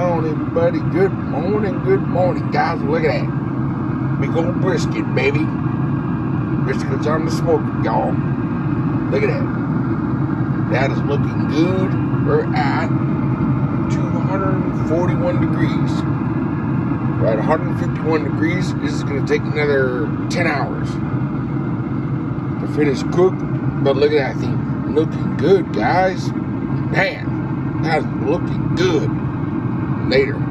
on, everybody? Good morning, guys. Look at that. Big old brisket, baby. Brisket's on the smoke, y'all. Look at that. That is looking good. We're at 241 degrees. We're at 151 degrees. This is going to take another 10 hours to finish cook. But look at that thing. Looking good, guys. Man, that's looking good. Later.